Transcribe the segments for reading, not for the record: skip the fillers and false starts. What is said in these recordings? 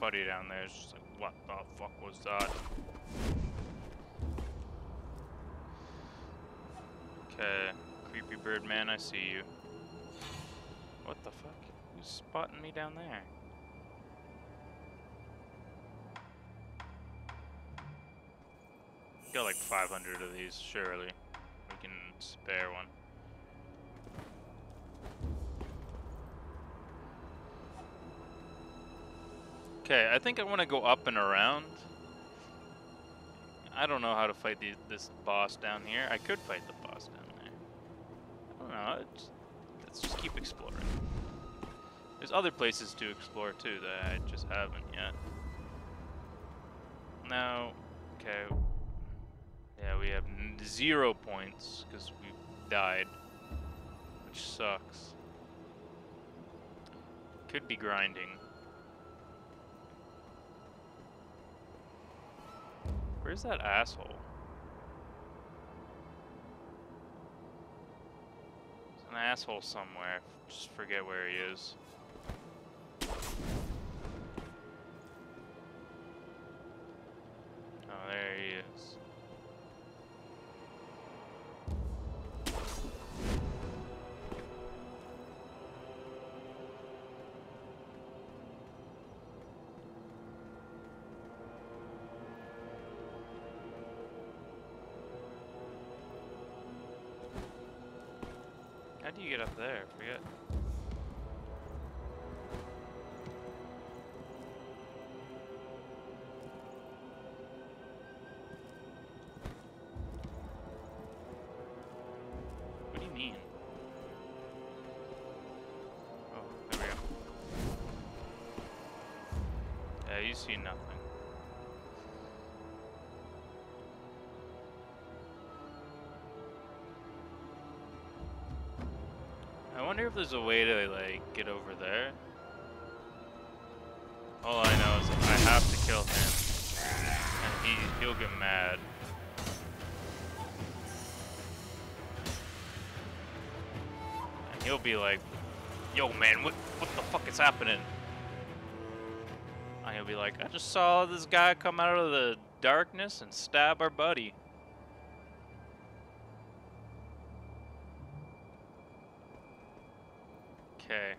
buddy down there is just like, what the fuck was that? Okay, creepy bird man, I see you. What the fuck? Who's spotting me down there? Got like 500 of these, surely. We can spare one. Okay, I think I want to go up and around. I don't know how to fight this boss down here. I could fight the boss down there. I don't know. Let's just keep exploring. There's other places to explore too that I just haven't yet. Now, okay. Yeah, we have 0 points because we died, which sucks. Could be grinding. Where's that asshole? There's an asshole somewhere. Just forget where he is. Oh, there he is. How do you get up there? I forget. What do you mean? Oh, there we go. Yeah, you see nothing. I wonder if there's a way to, like, get over there. All I know is I have to kill him, and he'll get mad. And he'll be like, yo man, what the fuck is happening? And he'll be like, I just saw this guy come out of the darkness and stab our buddy. Okay.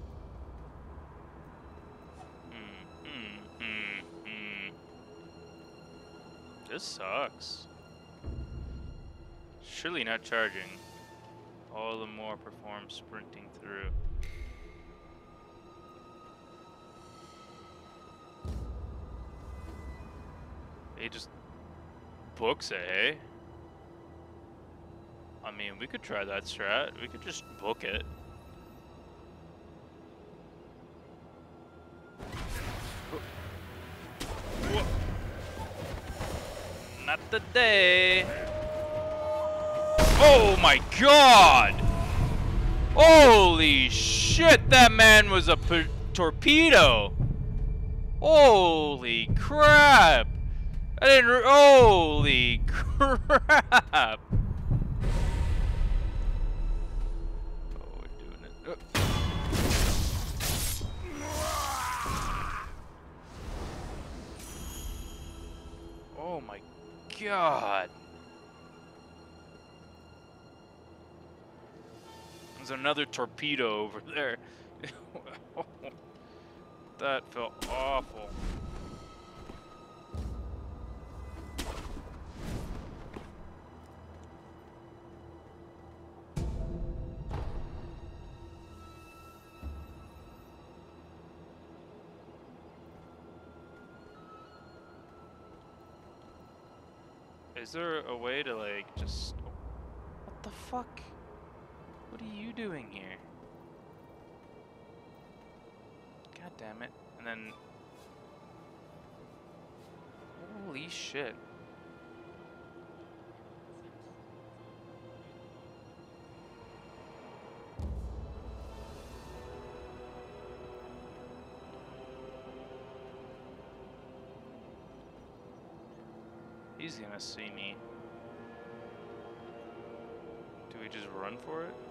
This sucks. Surely not charging. All the more perform sprinting through. He just books it, hey? I mean, we could try that strat. We could just book it. Not today. Oh my god! Holy shit, that man was a torpedo! Holy crap! I didn't. Holy crap! Oh, we're doing it. Oh my god! There's another torpedo over there. That felt awful. Is there a way to, like, just... What the fuck? What are you doing here? God damn it. And then... Holy shit. He's gonna see me. Do we just run for it?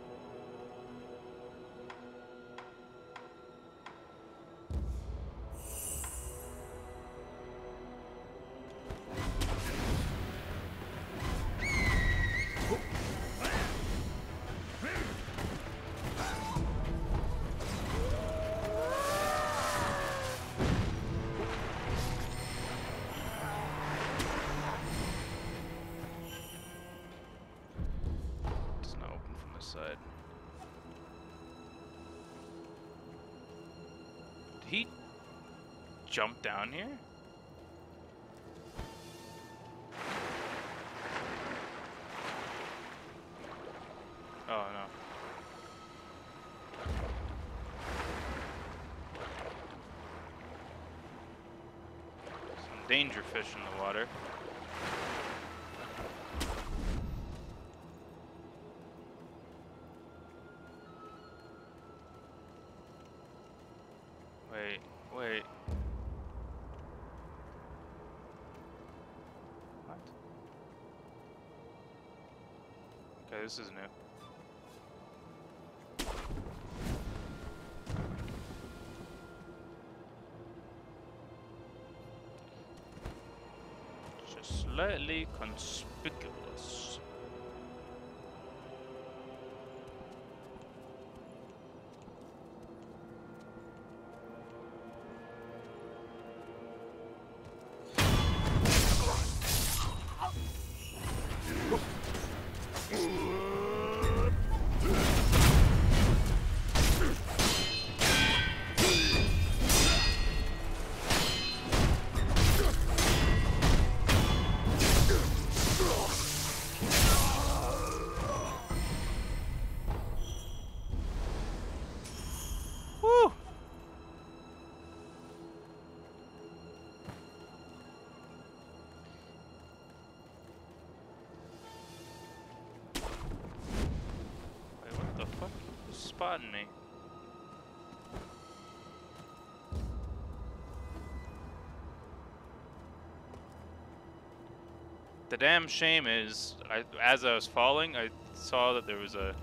side. Did he jump down here? Oh no. Some danger fish in the water. Wait. What? Okay, this is new. Just slightly conspicuous. Woo! Wait, what the fuck? Who's spotting me? The damn shame is, as I was falling, I saw that there was a...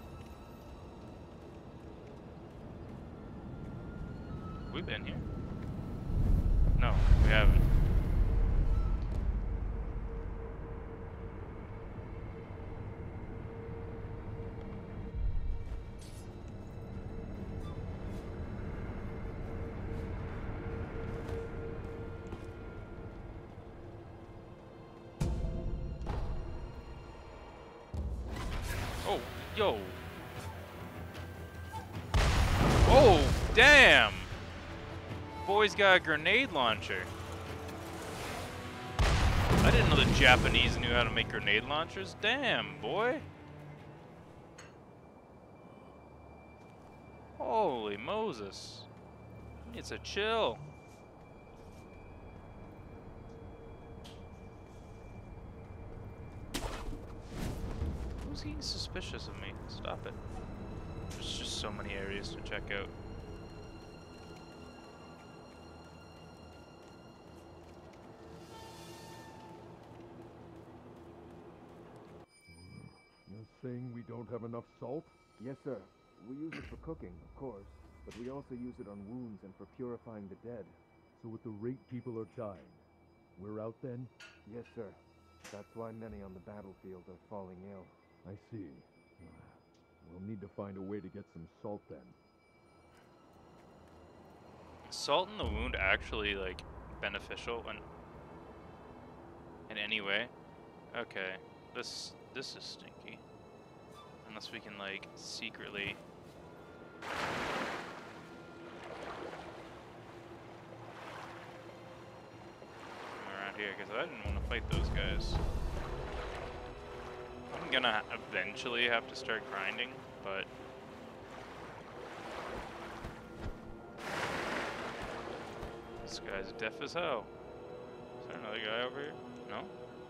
Have we been here? No, we haven't. Oh, yo. Oh, damn. Boy's got a grenade launcher. I didn't know the Japanese knew how to make grenade launchers. Damn, boy. Holy Moses. It's a chill. Who's getting suspicious of me? Stop it. There's just so many areas to check out. You're saying we don't have enough salt? Yes, sir. We use it for cooking, of course, but we also use it on wounds and for purifying the dead. So with the rate people are dying, we're out then? Yes, sir. That's why many on the battlefield are falling ill. I see. We'll need to find a way to get some salt then. Is salt in the wound actually, like, beneficial in any way? Okay. This is stinky. Unless we can, like, secretly... around here, because I didn't want to fight those guys. I'm gonna eventually have to start grinding, but... This guy's deaf as hell. Is there another guy over here? No?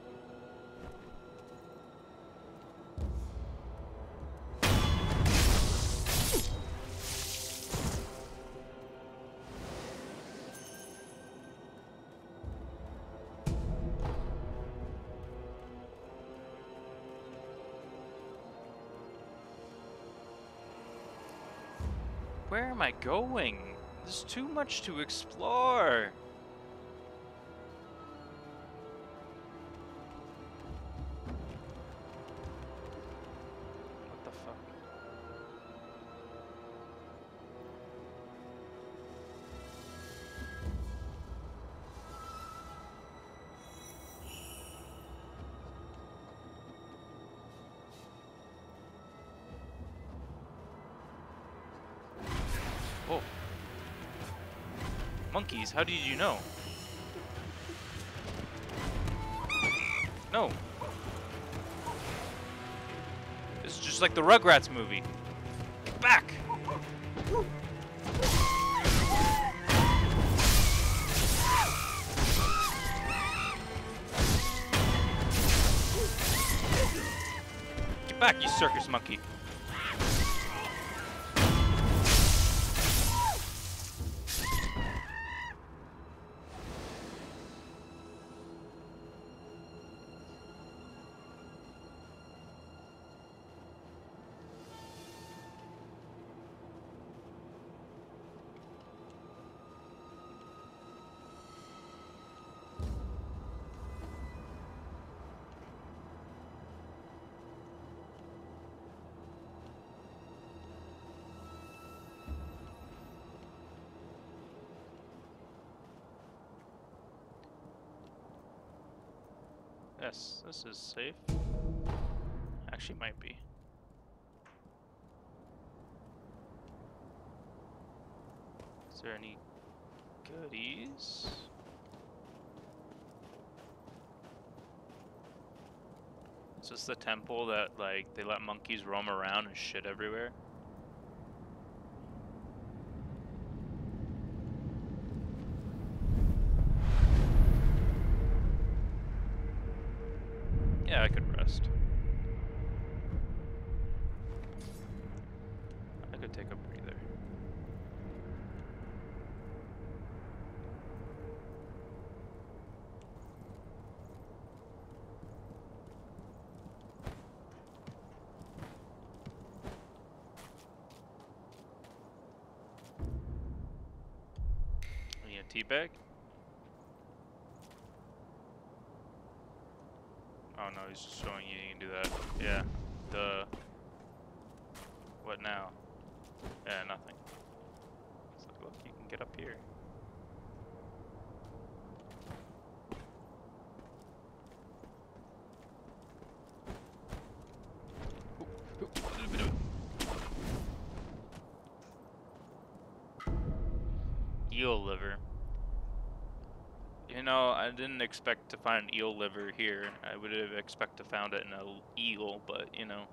Where am I going? There's too much to explore. What the fuck? Monkeys, how did you know? No. This is just like the Rugrats movie. Get back! Get back, you circus monkey. Yes, this is safe. Actually, might be. Is there any goodies? Is this the temple that, like, they let monkeys roam around and shit everywhere? Yeah, I could rest. I could take a breather. You need a tea bag? Oh no, he's just showing you can do that. Yeah. Duh. What now? Yeah, nothing. It's like, look, you can get up here. Eel liver. You know, I didn't expect to find eel liver here. I would have expected to found it in an eel, but you know,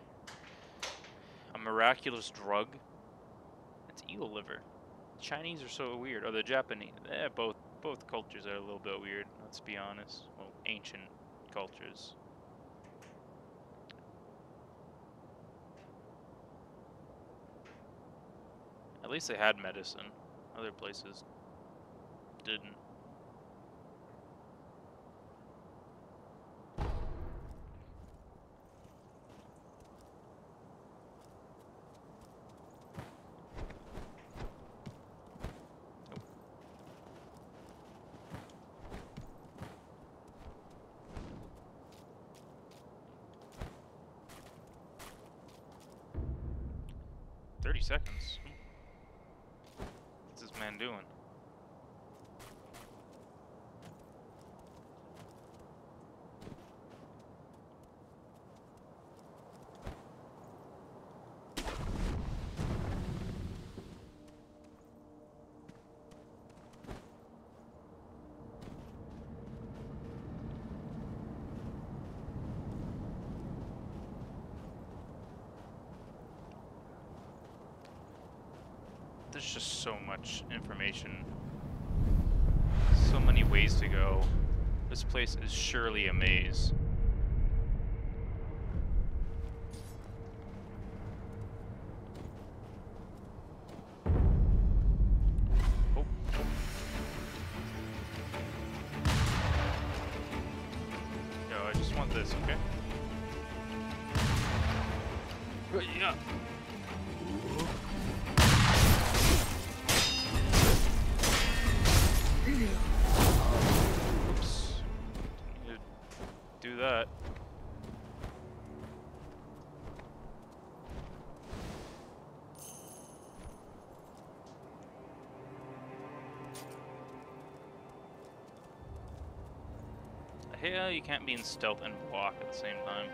a miraculous drug. It's eel liver. Chinese are so weird, or the Japanese. Both cultures are a little bit weird. Let's be honest. Well, ancient cultures. At least they had medicine. Other places didn't. Oh. 30 seconds. What's this man doing? There's just so much information. So many ways to go. This place is surely a maze. Oh. Yo, I just want this, okay? Yeah. Oops. Didn't need to do that. I hate how you can't be in stealth and walk at the same time.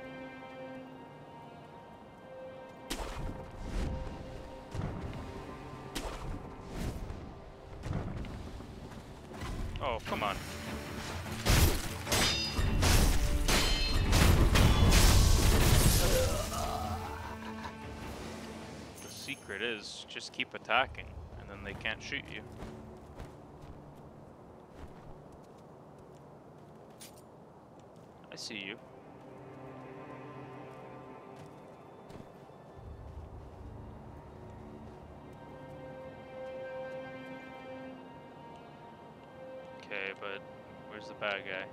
Oh, come on. The secret is just keep attacking, and then they can't shoot you. I see you. Okay, but where's the bad guy?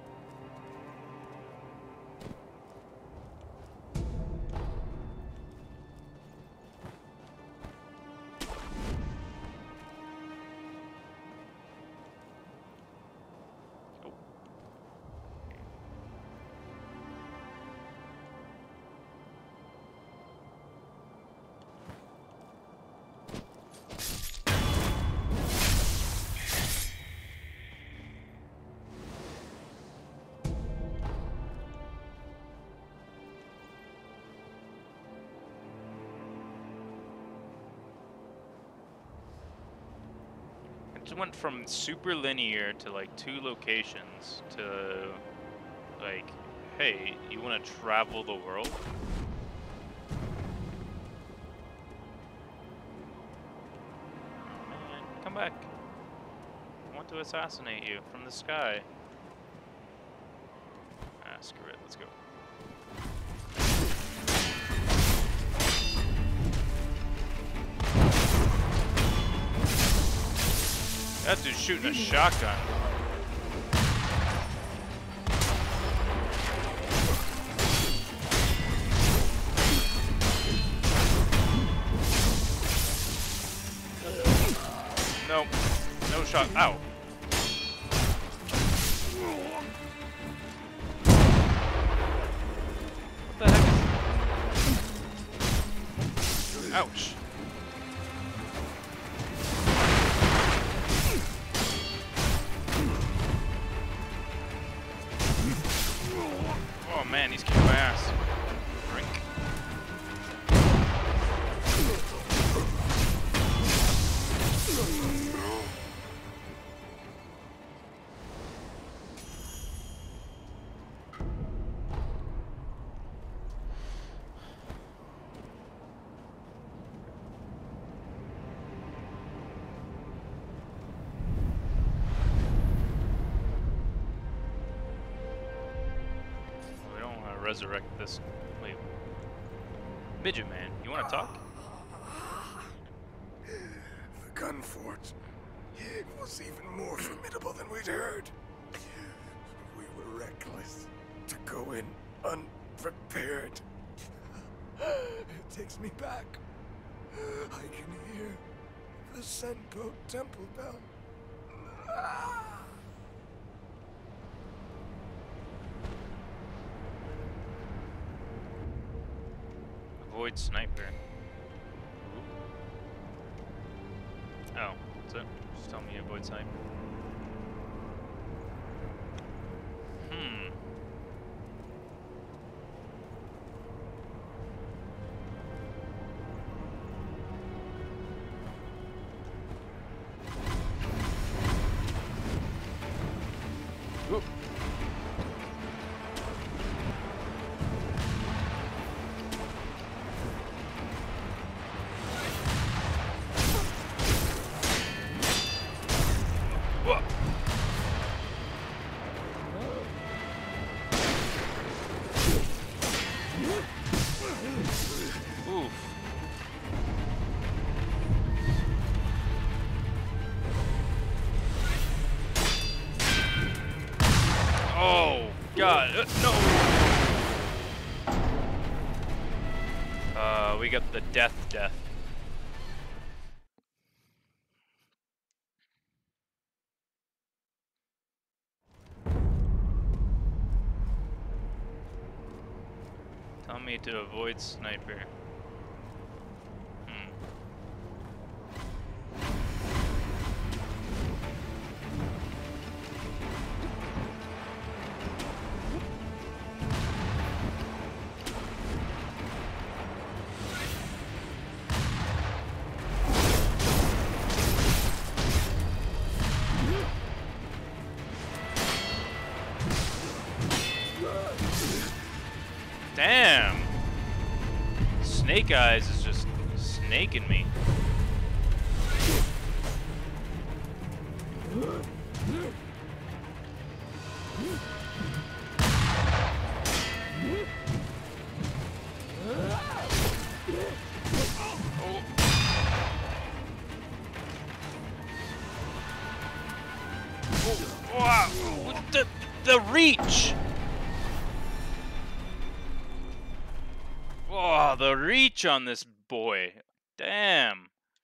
Oh. It just went from super linear to like 2 locations to like, hey, you want to travel the world? Oh man, come back. I want to assassinate you from the sky. Ah, screw it, let's go. That dude's shooting a shotgun. No. No shot. Ow. What the heck is... Ouch. Oh man, he's kicking my ass. Drink. Resurrect this. Wait. Midget man, you want to talk? The gun fort was even more formidable than we'd heard. We were reckless to go in unprepared. It takes me back. I can hear the Senko temple bell. Avoid sniper. Oh, that's it? Just tell me to avoid sniper. Whoop. Oof. Oh, God, no! We got the death. Tell me to avoid sniper. Damn! Snake Eyes is just snaking me. Wow! The reach! Oh, the reach on this boy. Damn.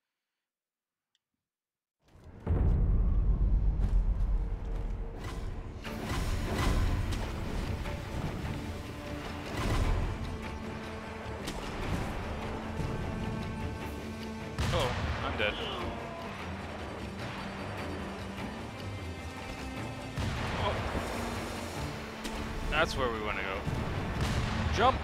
Oh, I'm dead. Oh. That's where we want to go. Jump!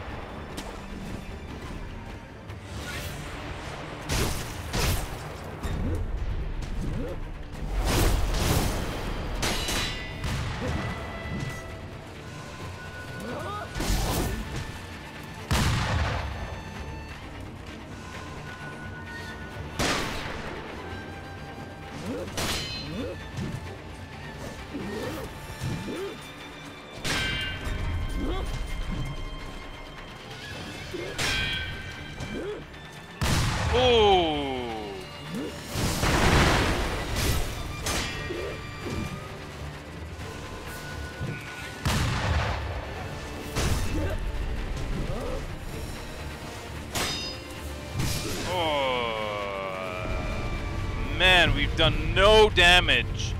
Man, we've done no damage.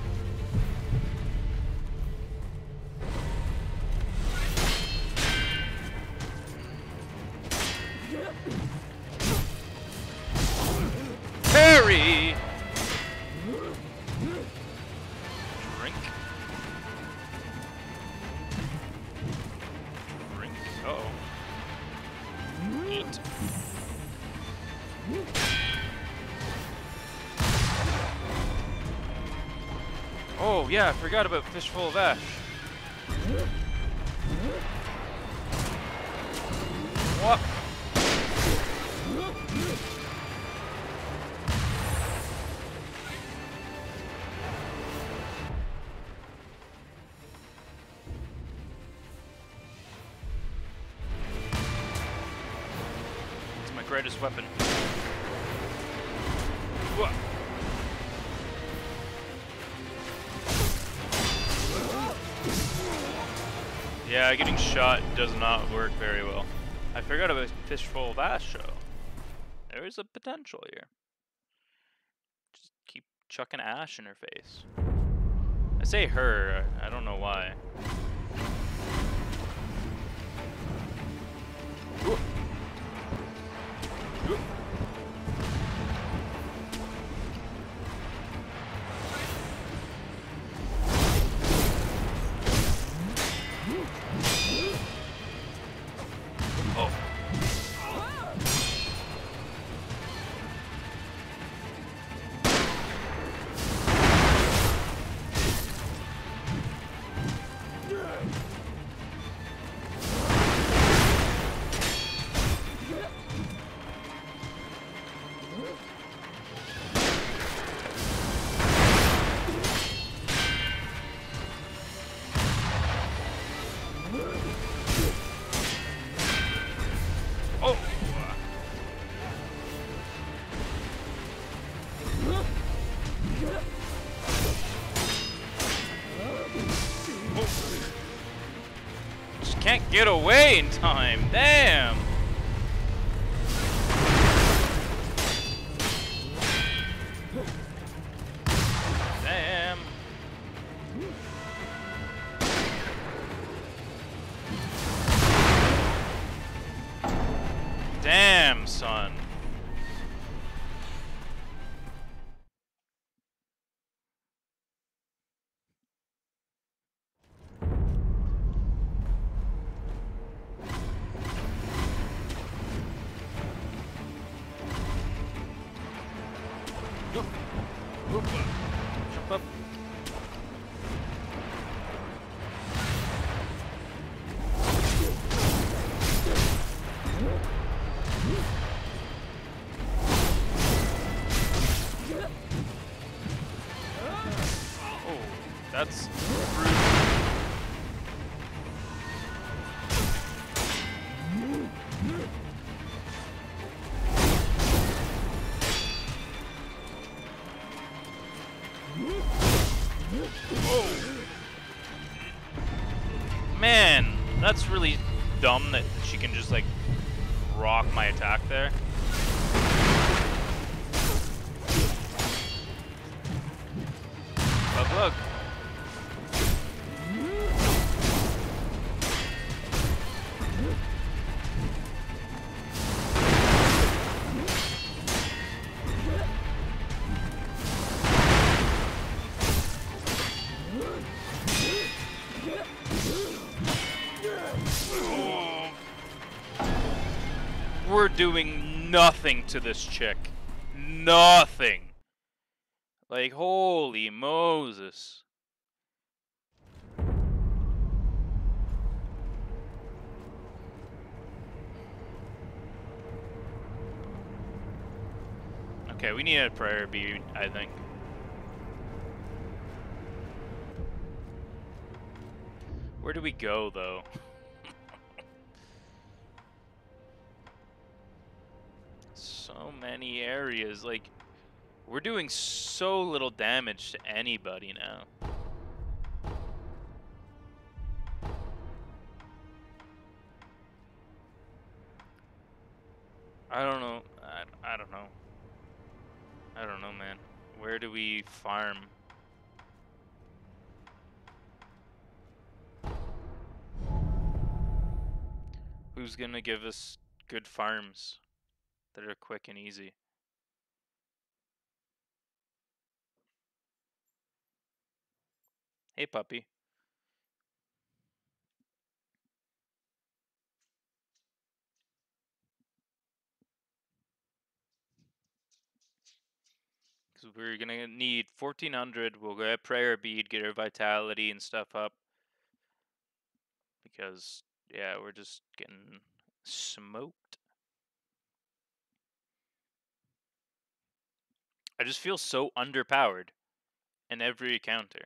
Parry! Drink. Drink. Uh-oh. Eat. Oh, yeah, I forgot about Fistful of Ash. What? It's my greatest weapon. What? Yeah, getting shot does not work very well. I forgot about Fistful of Ash, though. There is a potential here. Just keep chucking ash in her face. I say her, I don't know why. Ooh. Ooh. Oh. Can't get away in time. Damn. Damn. Damn, son. Jump up. That's rude. Man, that's really dumb that she can just like rock my attack there. Look, look. We're doing nothing to this chick. Nothing. Like, holy Moses. Okay, we need a prayer bead, I think. Where do we go, though? So many areas, like, we're doing so little damage to anybody now. I don't know. I don't know. I don't know, man. Where do we farm? Who's gonna give us good farms that are quick and easy? Hey, puppy. Because we're gonna need 1400. We'll get a prayer bead, get our vitality and stuff up. Because, yeah, we're just getting smoked. I just feel so underpowered in every encounter.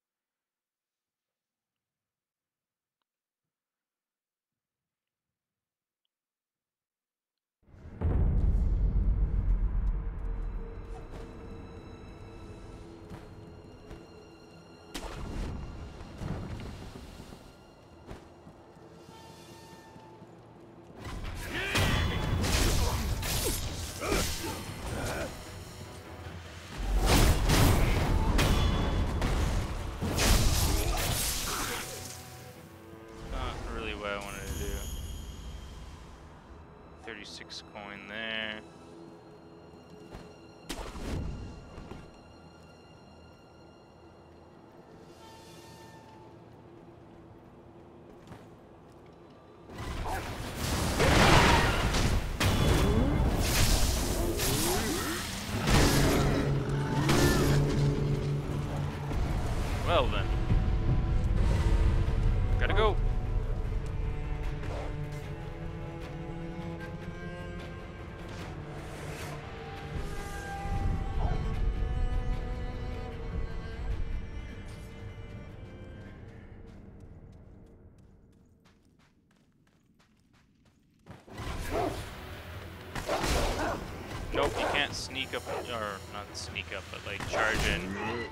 Not really what I wanted to do. 36 coin there. Well then. Gotta go. Nope, you can't sneak up, or not sneak up, but like charge in.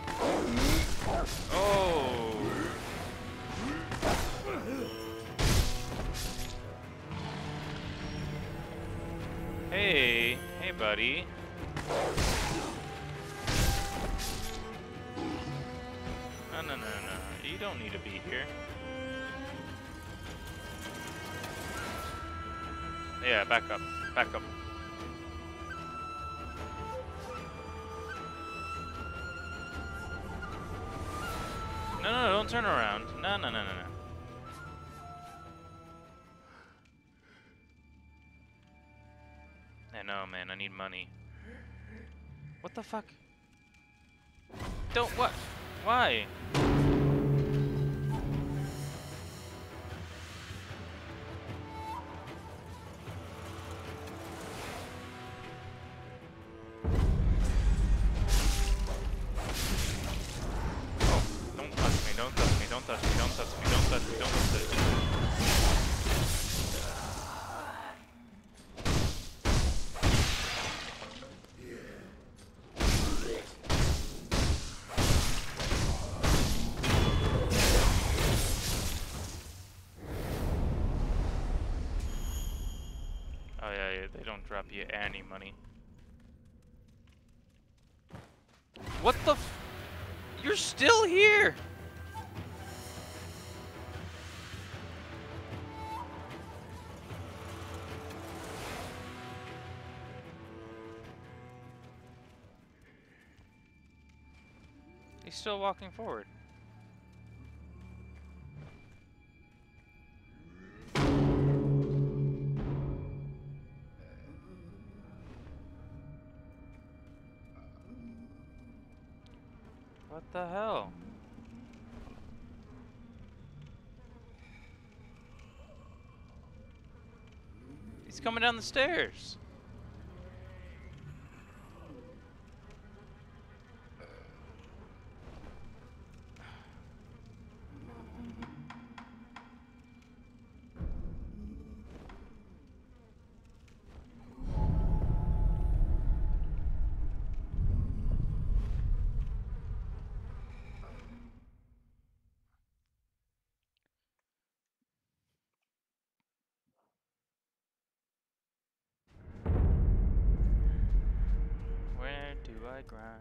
Oh! Hey, hey buddy. No, no, no, no, you don't need to be here. Yeah, back up, back up. No, no, don't turn around. No, no, no, no, no. I know, man. I need money. What the fuck? Don't what? Why? Oh, don't touch Oh yeah, they don't drop you any money. What the f- You're still here! He's still walking forward. What the hell? He's coming down the stairs. Where do I grind?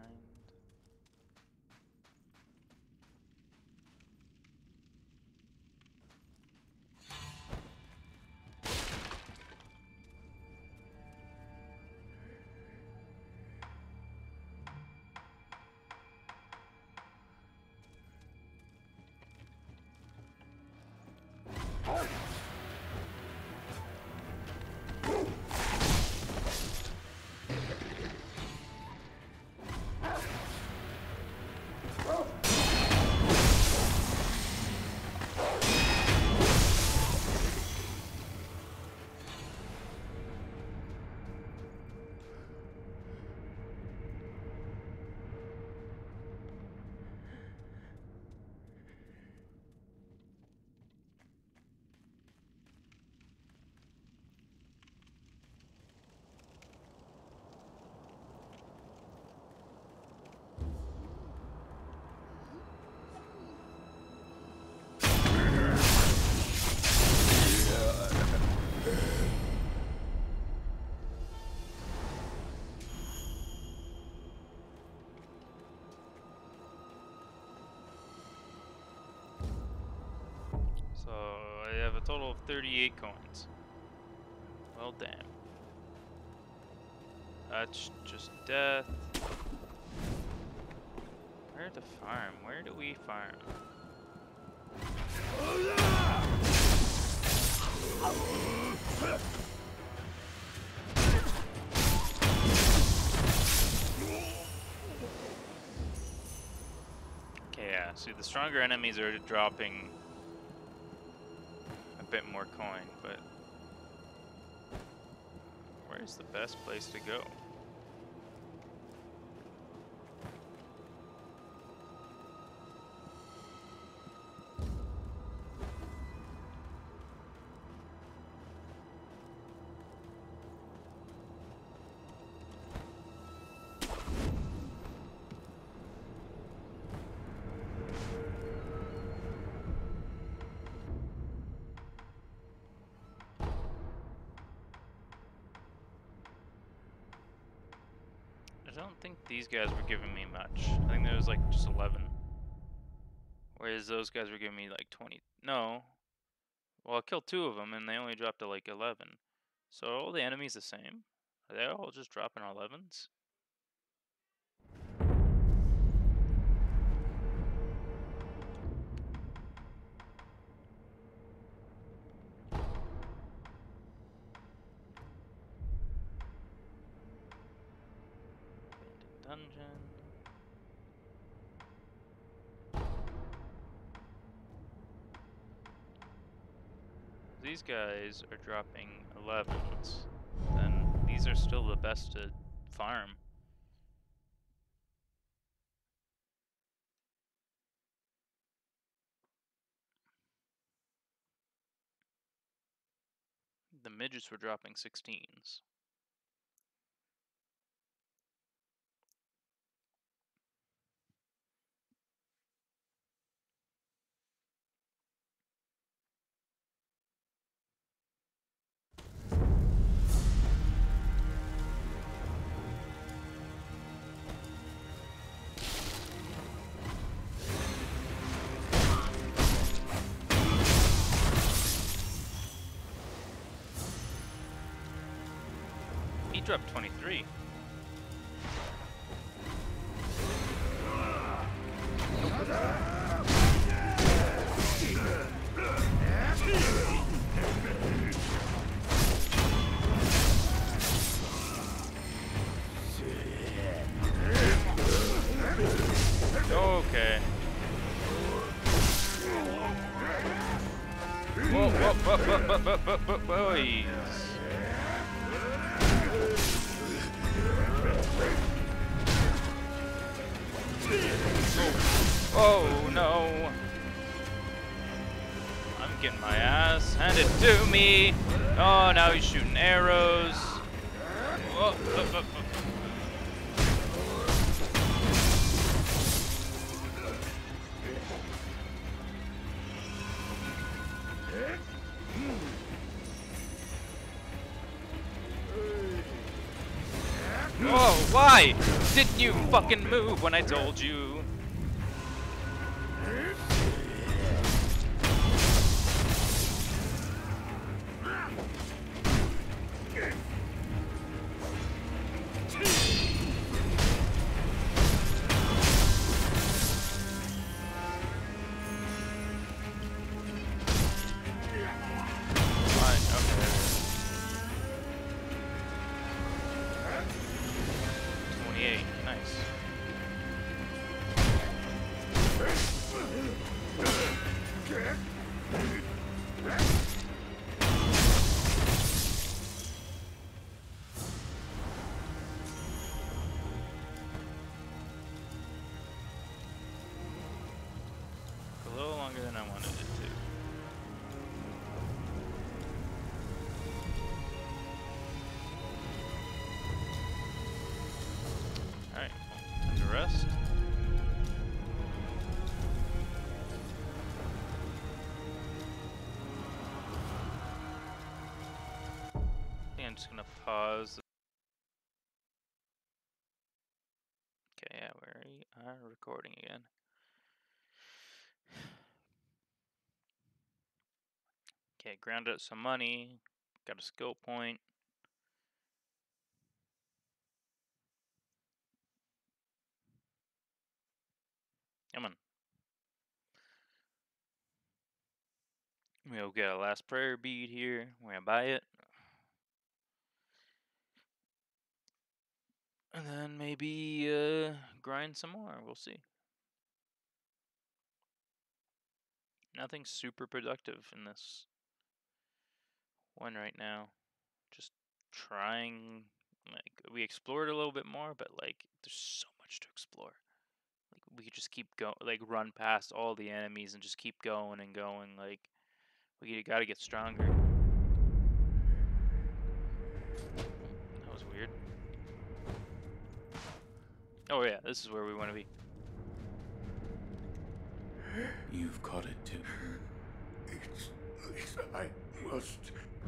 So I have a total of 38 coins. Well, damn. That's just death. Where to farm? Where do we farm? Okay, yeah. See, the stronger enemies are dropping a bit more coin, but where's the best place to go? I don't think these guys were giving me much. I think there was like just 11. Whereas those guys were giving me like 20. No. Well, I killed 2 of them and they only dropped to like 11. So are all the enemies the same? Are they all just dropping 11s? Abandoned dungeon. These guys are dropping 11s. Then these are still the best to farm. The midgets were dropping 16s. He dropped 23. Okay. Whoa, whoa, whoa, whoa, whoa, whoa, whoa, whoa, boys. Oh no. I'm getting my ass handed to me. Oh, now he's shooting arrows. Whoa, whoa, whoa, whoa. Whoa, why didn't you fucking move when I told you? Nice. A little longer than I wanted it to. Alright, well, time to rest. I think I'm just gonna pause. Okay, yeah, we are recording again. Okay, ground out some money. Got a skill point. Come on. We'll get a last prayer bead here. We're gonna buy it. And then maybe grind some more. We'll see. Nothing super productive in this one right now. Just trying. Like, we explored a little bit more, but like there's so much to explore. Like, we could just keep going, like run past all the enemies and just keep going and going. Like, we gotta get stronger. That was weird. Oh yeah, this is where we want to be. You've caught it too. It's Lisa, I must.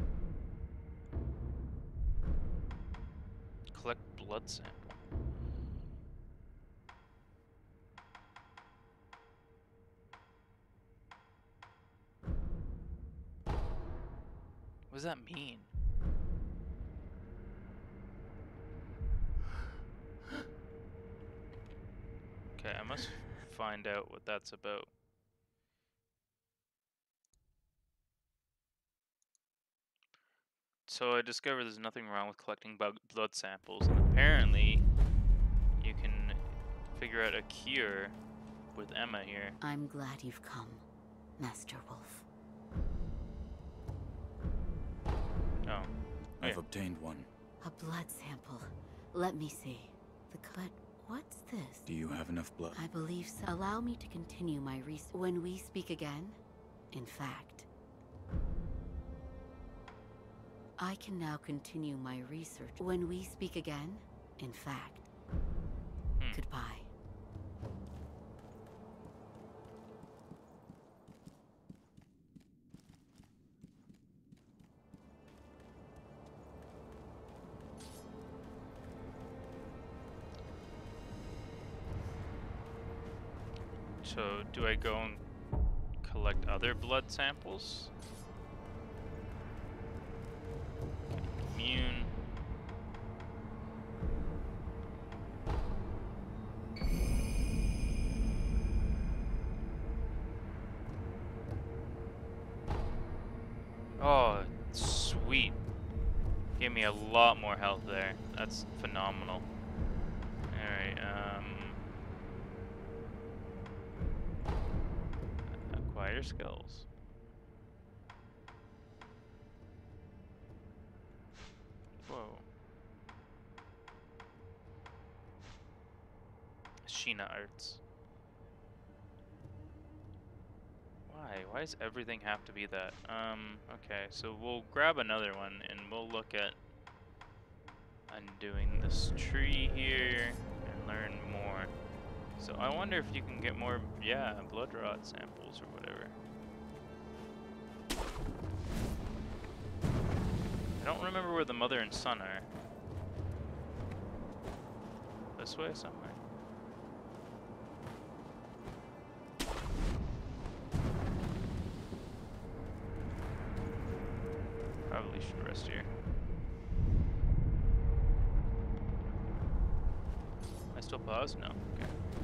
Collect blood sample. What does that mean? Okay, I must find out what that's about. So I discovered there's nothing wrong with collecting blood samples, and apparently you can figure out a cure with Emma here. I'm glad you've come, Master Wolf. Oh. I've Here. obtained one. A blood sample. Let me see. But what's this? Do you have enough blood? I believe so. Allow me to continue my research. When we speak again, in fact, I can now continue my research. When we speak again, in fact, goodbye. So, do I go and collect other blood samples? Okay, immune. Gave me a lot more health there. That's phenomenal. Alright, acquire skills. Whoa. Sheena Arts. Why? Why does everything have to be that? Okay, so we'll grab another one and we'll look at undoing this tree here and learn more. So I wonder if you can get more, yeah, blood rot samples or whatever. I don't remember where the mother and son are. This way somewhere. Probably should rest here. Am I still paused? No. Okay.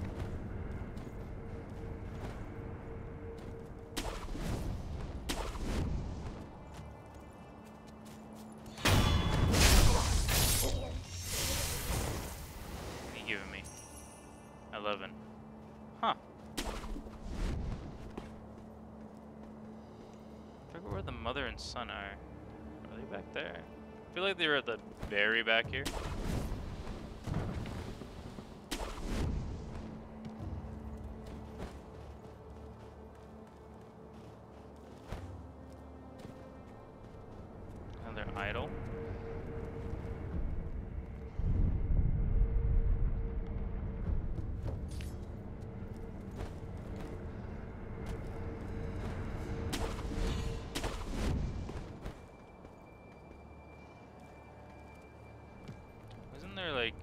What are you giving me? 11. Huh. I forget where the mother and son are. Are they back there? I feel like they were at the very back here. And they're idle. Wasn't there like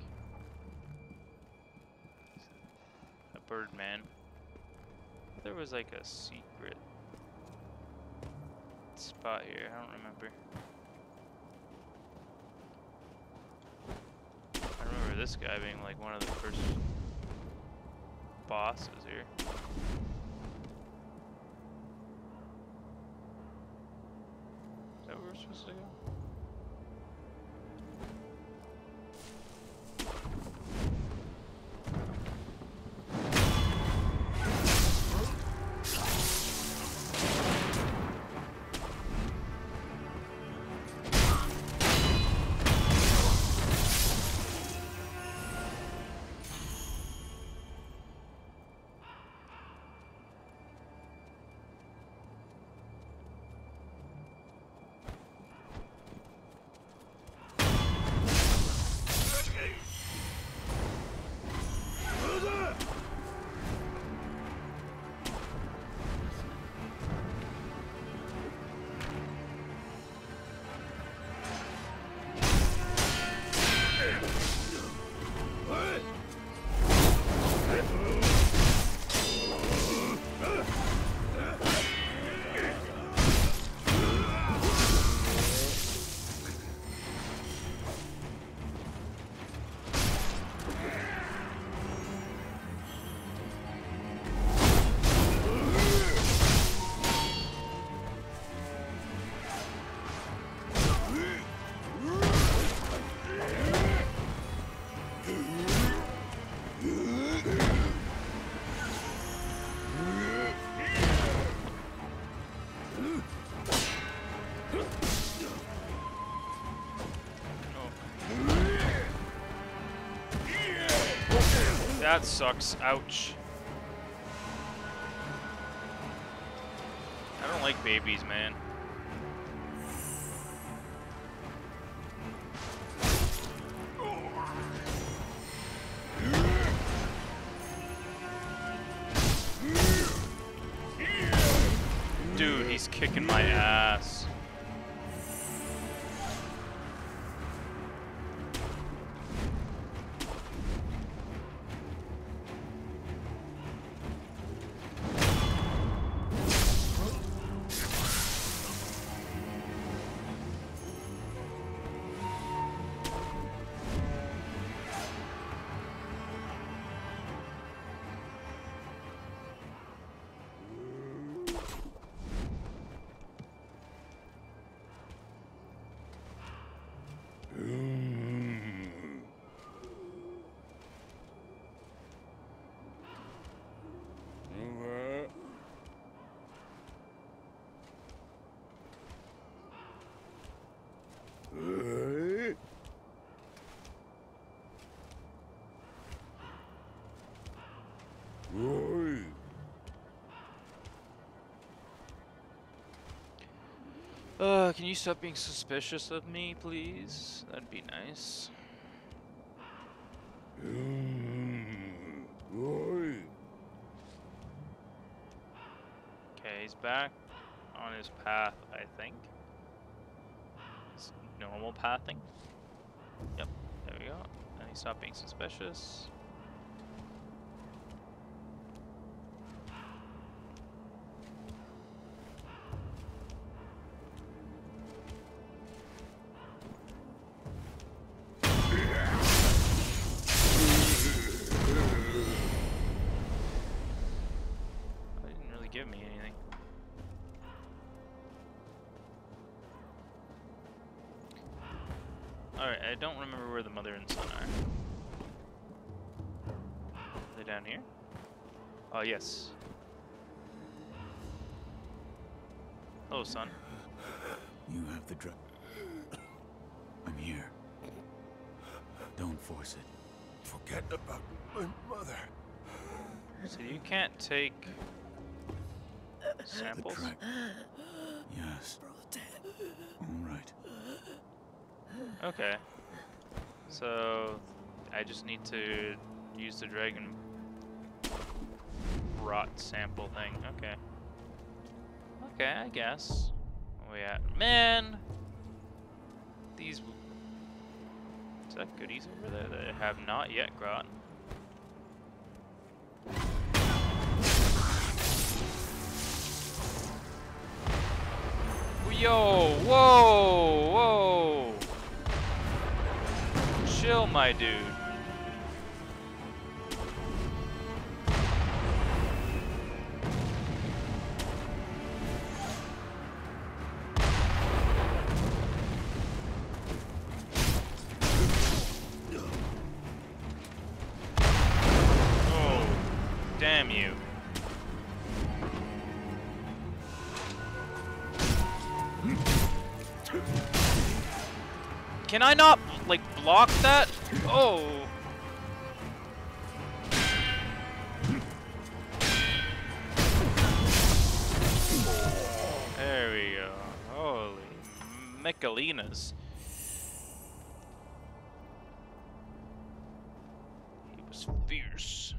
a Birdman? There was like a secret spot here. I don't remember. I remember this guy being like one of the first bosses here. Is that where we're supposed to go? That sucks. Ouch. I don't like babies, man. Dude, he's kicking my ass. Can you stop being suspicious of me, please? That'd be nice. Oi. Okay, he's back on his path, I think. His normal pathing. Yep, there we go. And he stopped being suspicious. Give me anything. Alright, I don't remember where the mother and son are. Are they down here? Oh, yes. Hello, son. You have the drug. I'm here. Don't force it. Forget about my mother. So you can't take The samples? track. Yes. All right. Okay. So I just need to use the dragon rot sample thing. Okay. Okay, I guess. Where we at? Man! These... Is that goodies over there that I have not yet gotten? Yo! Whoa! Whoa! Chill, my dude. Oh, damn you. Can I not, like, block that? Oh. There we go. Holy Mechalinas. He was fierce.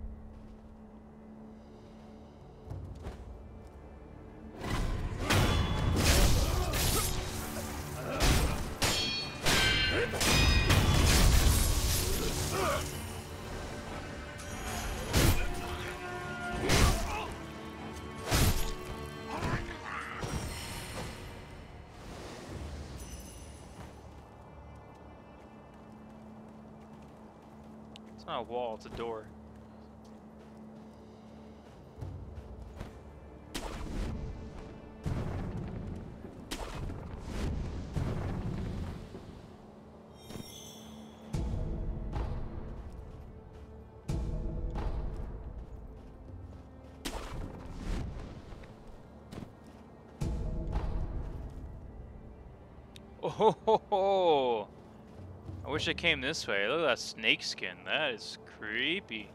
It's not a wall, it's a door. Oh ho ho ho! I wish I came this way. Look at that snake skin. That is creepy.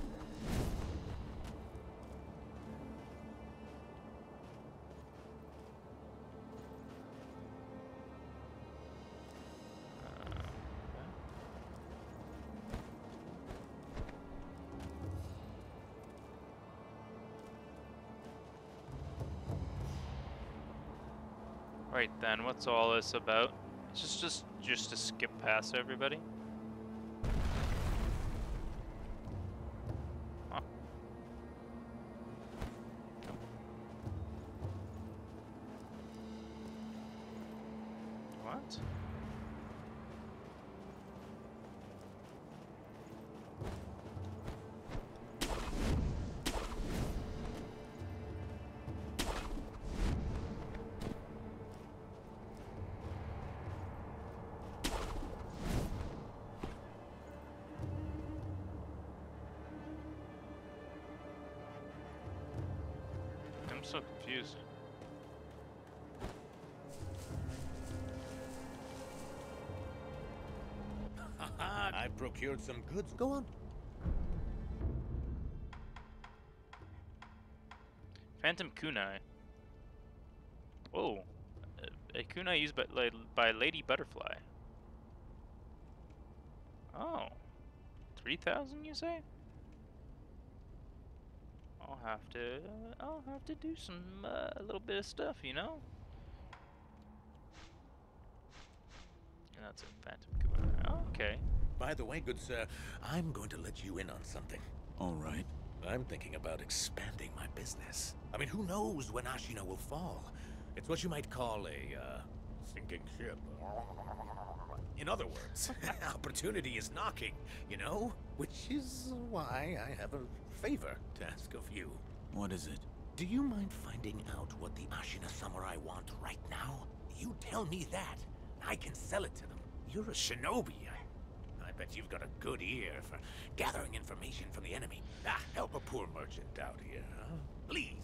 Right then, what's all this about? Just to skip past everybody? Huh. What? I'm so confused. I procured some goods. Go on. Phantom Kunai. Whoa. A kunai used by Lady Butterfly. Oh. 3,000, you say? I'll have to do some a little bit of stuff, you know. And that's a phantom kunai. Oh, okay. By the way, good sir, I'm going to let you in on something. All right. I'm thinking about expanding my business. I mean, who knows when Ashina will fall? It's what you might call a, sinking ship. In other words, opportunity is knocking, you know? Which is why I have a favor to ask of you. What is it? Do you mind finding out what the Ashina Samurai want right now? You tell me that, and I can sell it to them. You're a shinobi. I bet you've got a good ear for gathering information from the enemy. Help a poor merchant out here, huh? Please.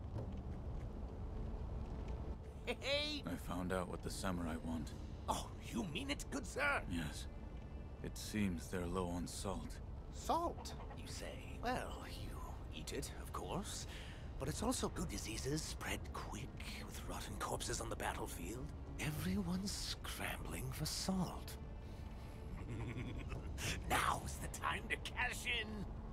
Hey! I found out what the samurai want. Oh, you mean it, good sir? Yes. It seems they're low on salt. Salt, you say? Well, you eat it, of course. But it's also good diseases spread quick with rotten corpses on the battlefield. Everyone's scrambling for salt. Now's the time to cash in.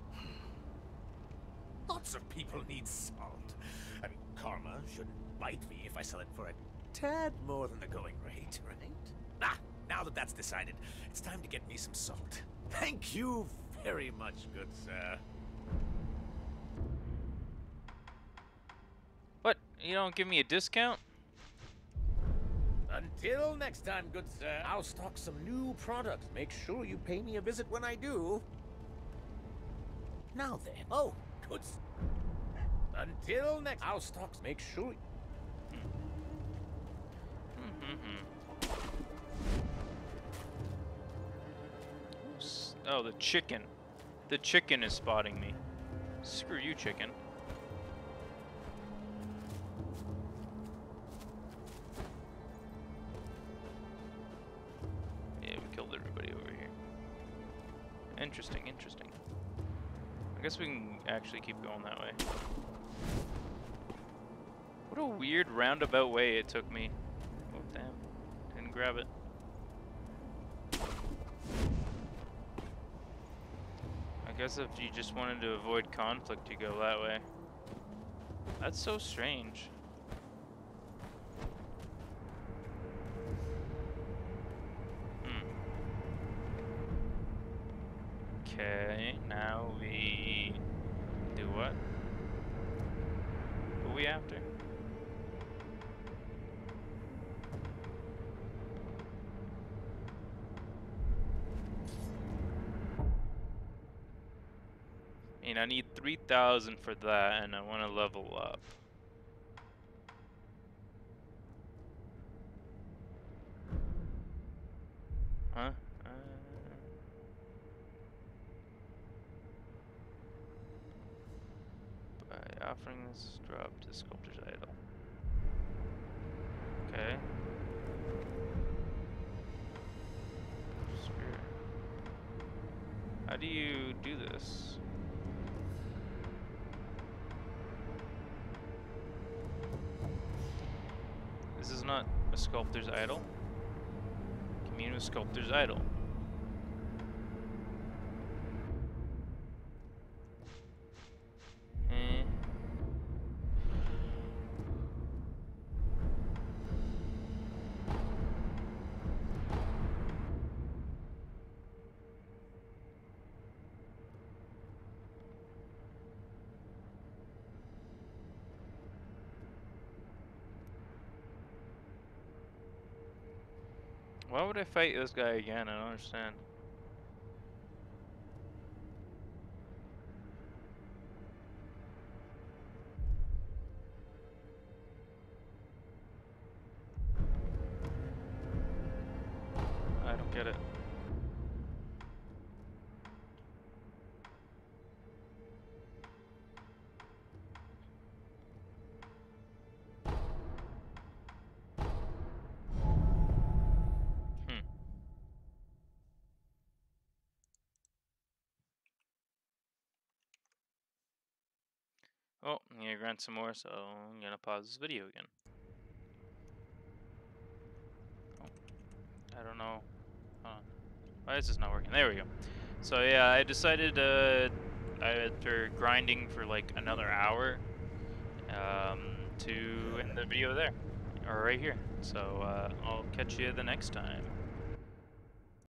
Lots of people need salt. I mean, karma shouldn't bite me if I sell it for a tad more than the going rate, right? Now that that's decided, it's time to get me some salt. Thank you very much, good sir. What? You don't give me a discount? Until next time, good sir, I'll stock some new products. Make sure you pay me a visit when I do. Now then. Oh, good. Until next, I'll stock. Make sure. Oh, the chicken. The chicken is spotting me. Screw you, chicken. Yeah, we killed everybody over here. Interesting, interesting. I guess we can actually keep going that way. What a weird roundabout way it took me. Oh, damn. Didn't grab it. I guess if you just wanted to avoid conflict, you go that way. That's so strange. Okay, now we do what? What are we after? I mean, I need 3,000 for that, and I want to level up. Huh? By offering this drop to the sculptor's idol. Okay. Spirit. How do you do this? This is not a sculptor's idol. Commune with sculptor's idol. Why would I fight this guy again? I don't understand. I don't get it. Oh, I'm gonna grant some more, so I'm gonna pause this video again. I don't know. Why is this not working? There we go. So yeah, I decided after grinding for like another hour to end the video there, or right here. So I'll catch you the next time.